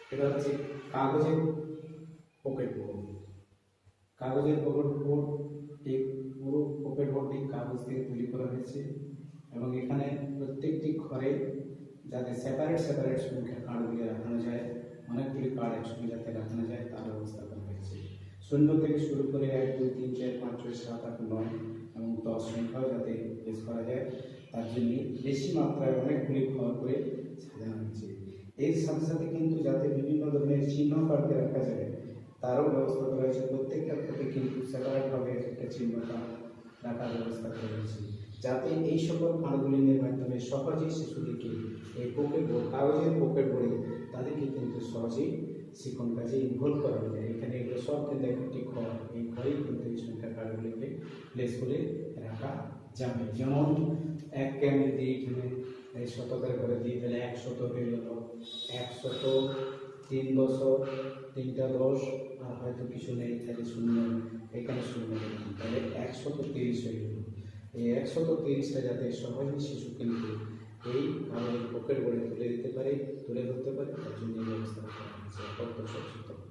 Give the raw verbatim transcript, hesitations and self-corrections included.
এটা হচ্ছে কাগজের পকেট বোর্ড। কাগজের পকেট বোর্ড এই পুরো পকেট বোর্ডটি কাগজ থেকে তৈরি করা হয়েছে এবং এখানে প্রত্যেকটি ঘরে যাতে সেপারেট সেপারেট সংখ্যা কার্ডগুলি রাখানো যায়, অনেকগুলি কার্ড একসঙ্গে যাতে রাখানো যায় তার ব্যবস্থা করা হয়েছে। শূন্য থেকে শুরু করে এক দুই তিন চার পাঁচ ছয় সাত আট নয় এবং দশ সংখ্যাও যাতে প্লেস করা যায় তার জন্য বেশি মাত্রায় অনেকগুলি ঘর করে সাজানো হয়েছে। এর সাথে সাথে কিন্তু যাতে বিভিন্ন ধরনের চিহ্ন কার্ডকে রাখা যায় তারও ব্যবস্থা করা হয়েছে। প্রত্যেকটা থেকে কিন্তু সেপারেটভাবে একটা চিহ্ন কার্ড রাখার ব্যবস্থা করা হয়েছে, যাতে এই সকল কার্ডগুলির মাধ্যমে সহজেই শিশুদেরকে এই পকেট বোর্ড কাগজের পকেট বোর্ডে তাদেরকে কিন্তু সহজেই শিক্ষণ কাজে ইনভলভ করা যায়। এখানে এগুলো সব কিন্তু একটি ঘর, এই ঘরেই কিন্তু এই সংখ্যা কার্ডগুলিকে প্লেস করে রাখা যাবে। যেমন এককে আমি দিই এখানে এই শতকের ঘরে দিই, তাহলে একশত হয়ে গেল একশত তিন দশক তিনটা দশ আর হয়তো কিছু নেই তাহলে শূন্য, এখানে শূন্য তাহলে একশত তিরিশ হয়ে গেল। এই একশত তিরিশটা যাতে সহজেই শিশু কিন্তু এই আমাদের পকেট বোর্ডে তুলে দিতে পারে তুলে ধরতে পারে তার জন্য ব্যবস্থা করা হয়েছে।